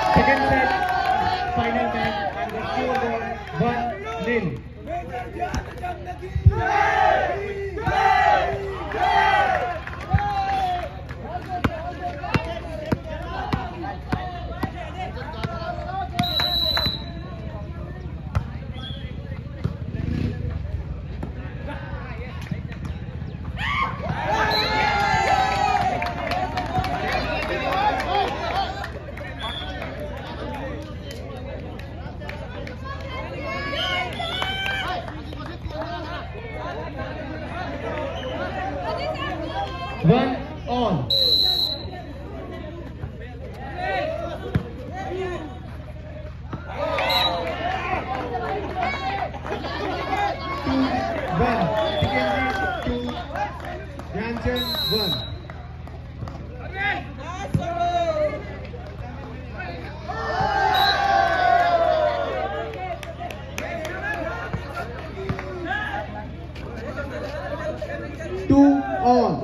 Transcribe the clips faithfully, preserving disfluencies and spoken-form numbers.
Second set, final match, and the score was one nil. One all. Two one. Dikendji two. Dhyanchand one. Two all.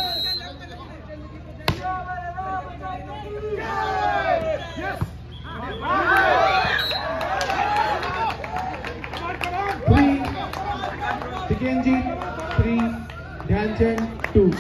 Dikendji three, Dhyanchand two.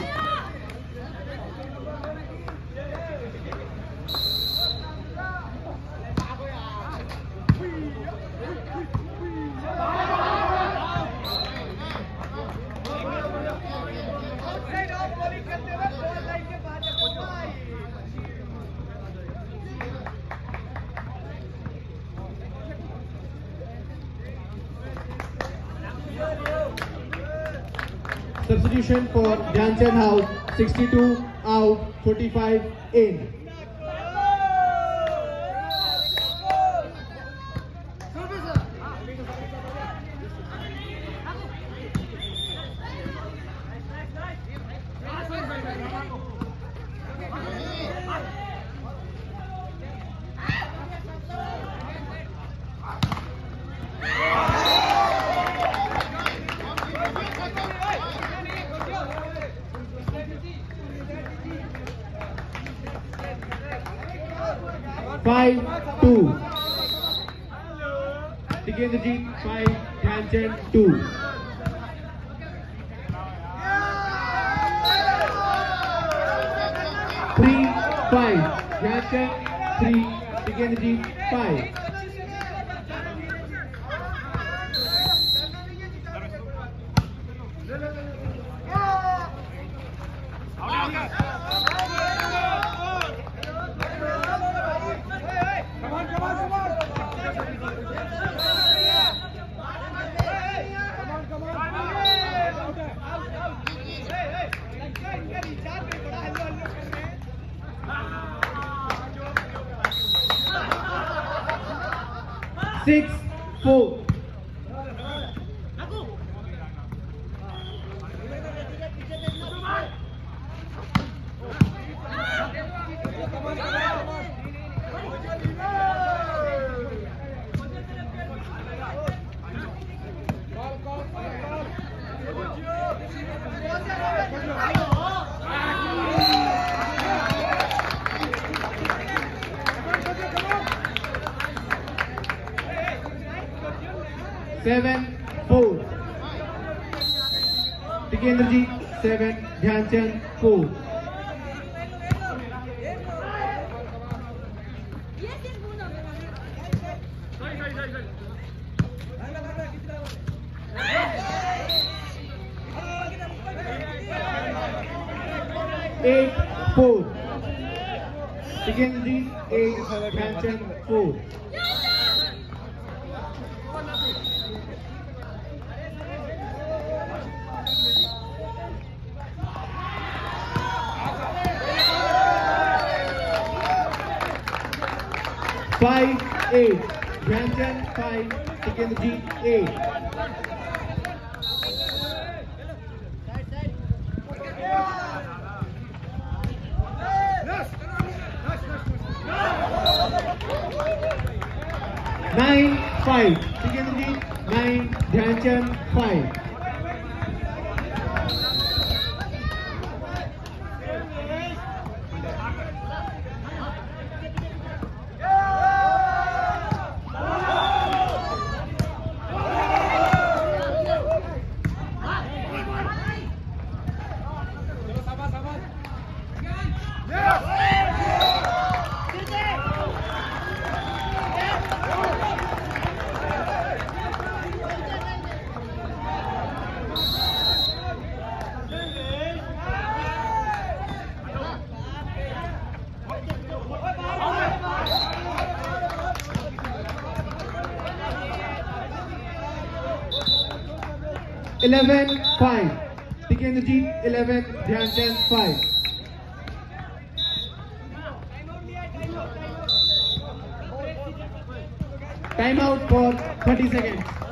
Substitution for Dhyanchand out, sixty-two out, forty-five in. Five two. Dikendji five, Dhyanchand two. Three five. Dhyanchand three, Dikendji five. Six four. Seven four. Dikendji seven, Dhyanchand four. Eight four. Dikendji eight, Dhyanchand four. Five eight. Dhyanchand five, Dikendji eight. Nine five. Dikendji nine, Dhyanchand five. eleven five. Tikendrajit eleven, Dhyanchand five. Time out for thirty seconds.